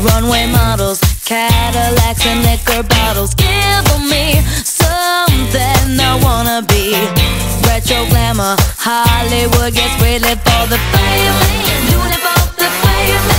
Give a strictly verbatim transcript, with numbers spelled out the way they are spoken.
runway models, Cadillacs and liquor bottles. Give me something I wanna be. Retro glamour, Hollywood gets ready for the fame, doing it for the fame.